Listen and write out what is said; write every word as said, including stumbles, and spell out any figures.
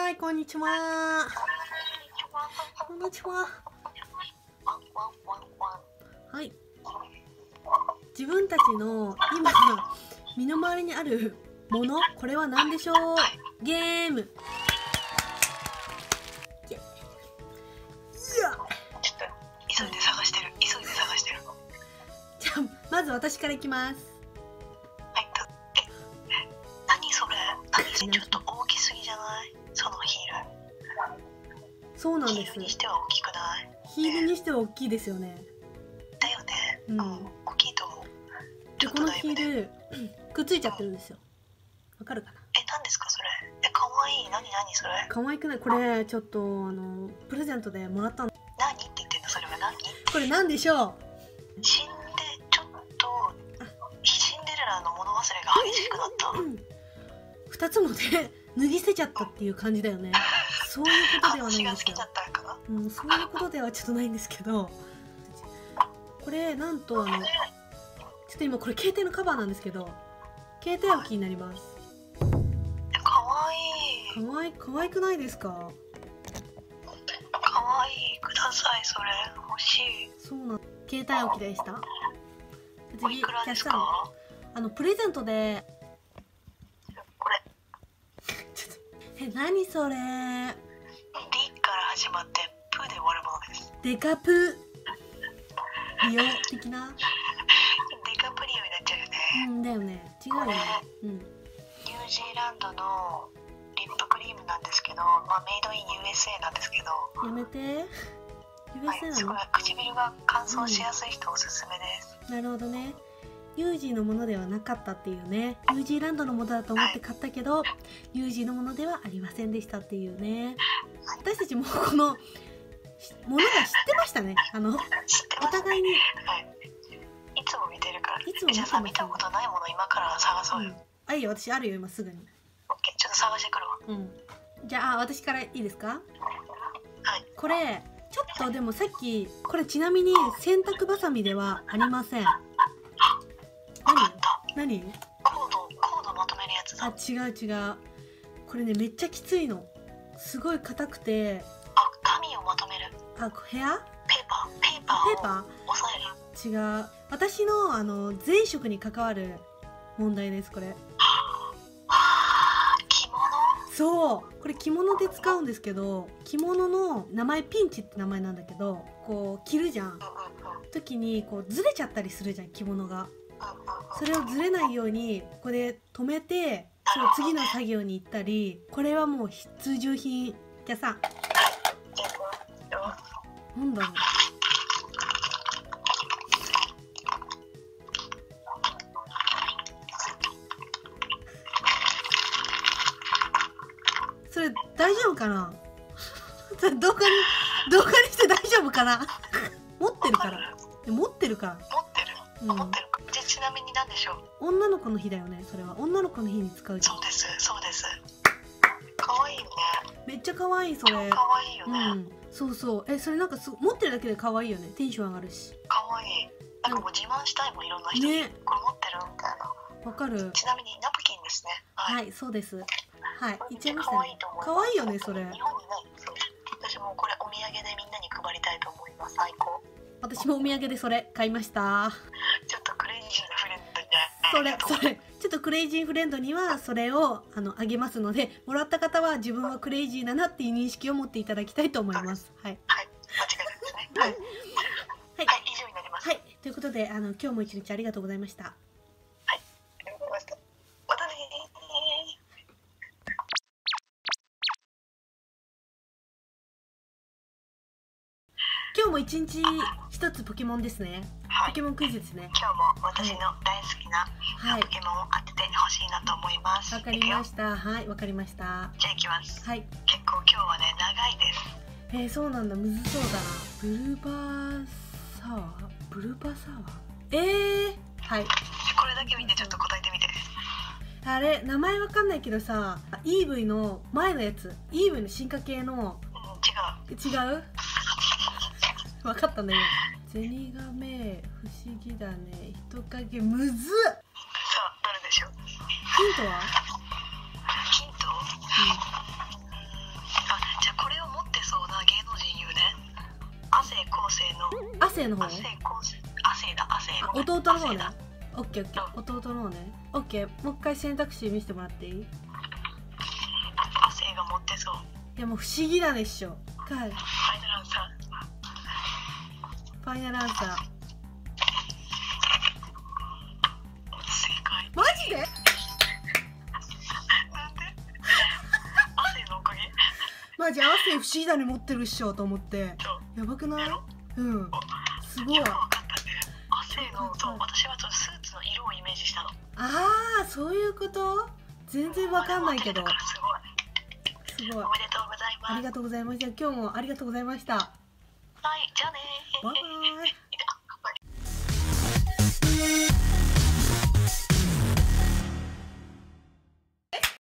はい、こんにちは。こんにちは。はい。自分たちの今身の回りにあるもの、これは何でしょう？ゲーム。いや。 ちょっと急いで探してる。急いで探してる。 じゃあまず私からいきます。 はい。え、何それ？何それ？ちょっと大きすぎじゃない？そのヒール。 そうなんです。 ヒールにしては大きくない？ ヒールにしては大きいですよね。 だよね。 うん。 うん、大きいと思う。 で、このヒールくっついちゃってるんですよ。わかるかな？ え、何ですかそれ？え、可愛い。何何それ？ 可愛くない？これちょっとあのプレゼントでもらったの。 何って言ってんの？それは何？ これ何でしょう？ シンデちょっとシンデレラの物忘れが激しくなった。 ふたつもで脱ぎ捨てちゃったっていう感じだよね。そういうことではないんですよ。うん、そういうことではちょっとないんですけど、これなんとあのちょっと今これ携帯のカバーなんですけど、携帯置きになります。 かわいい。 かわいい、かわいくないですか？ かわいい。ください。それ欲しい。 そうな、携帯置きでした。次、 おいくらですか？ あのプレゼントで。 これちょっとえ、何それ？ D から始まってプーで終わるものです。 デカプリオ的な。 デカプリオになっちゃうよね。 うんだよね。違うよね。うん。 ニュージーランドのリップクリームなんですけど、まあメイドイン ユーエスエー なんですけど。 やめて。 はい、すごい唇が乾燥しやすい人おすすめです。 うん、なるほどね。ユージーのものではなかったっていうね。ユージーランドのものだと思って買ったけど、はい、ユージーのものではありませんでしたっていうね。私たちもこのものが知ってましたね。あの、お互いに、 はい。いつも見てるから。 いつも見てます。 じゃあさ、見たことないもの今から探そうよ。うん、 あ、いいよ、私あるよ今すぐに。 オッケー、ちょっと探してくるわ。 うん。じゃあ私からいいですか？ はい。 これちょっとでもさっきこれちなみに洗濯バサミではありません。何？何？ コード、コードまとめるやつだ。 あ、違う違う。これねめっちゃきついの。すごい硬くて。 あ、紙をまとめる。 あ、ヘア？ ペーパー、ペーパー。ペーパー？押さえる。違う。私のあの前職に関わる問題ですこれ。 着物？ そう。これ着物で使うんですけど、着物の名前ピンチって名前なんだけど、こう着るじゃん。時にこうずれちゃったりするじゃん着物が。それをずれないようにここで止めて、そう次の作業に行ったり、これはもう必需品。じゃあさ、なんだろう。それ大丈夫かな？それ動画に動画にして大丈夫かな？持ってるから。持ってるから。 持ってる。うん、持ってるか。じゃちなみに何でしょう？ 女の子の日だよね。それは女の子の日に使うじゃん。 そうです、そうです。可愛いよね。 めっちゃ可愛いそれ。 可愛いよね。うん、 そうそう。え、それなんかす持ってるだけで可愛いよね。テンション上がるし。 可愛い。なんかもう自慢したいもんいろんな人に。ね、これ持ってるみたいな。 わかる。 ちなみにナプキンですね。 はい、はい、そうです。はい、言っちゃいましたね。可愛いよねそれ。 日本にない。私もこれお土産でみんなに配りたいと思います。最高。 私もお土産でそれ買いました。 ちょっとクレイジーなフレンドに。 それそれちょっとクレイジーフレンドにはそれをあのあげますので、もらった方は自分はクレイジーだなっていう認識を持っていただきたいと思います。はい。 はい。間違いないですね。はい。はい。はい、以上になります。 はい。ということであの今日も一日ありがとうございました。 はい。ありがとうございました。またねー。 今日も一日一つポケモンですね。はい、ポケモンクイズですね。 今日も私の大好きなポケモンを当ててほしいなと思います。 わかりました。はい、わかりました。 じゃあ行きます。 はい。 結構今日はね長いです。 えー、そうなんだ。むずそうだな。ブルバーサワー？ブルバサワー？えー、はい。 これだけ見てちょっと答えてみて。 あれ名前わかんないけどさ、イーブイ の前のやつ、イーブイ の進化系の。 うん、違う。 違う？わかったね。ゼニガメ不思議だね。人影むずっ。さあ、誰でしょう。 ヒントは？ ヒント？うん、 生の方？ 亜生昴生、亜生だ、亜生。 あ、 ごめん弟の方ね亜生だ。 オッケーオッケー、弟の方ね。オッケー、もう一回選択肢見せてもらっていい？ 亜生が持ってそう。 いやもう不思議だねっしょ。かい。 ファイナルアンサファイナルアンサー。 ー。正解。 マジで？ なんで？亜生のおかげ。 マジ亜生不思議だね持ってるっしょと思って。 そうやばくない？ やろうん。すごい。 よくわかったね。亜生の、そう、私はちょっとスーツの色をイメージしたの。 ああ、そういうこと？全然わかんないけど。 すごい。 すごい。 おめでとうございます。 ありがとうございました。今日もありがとうございました。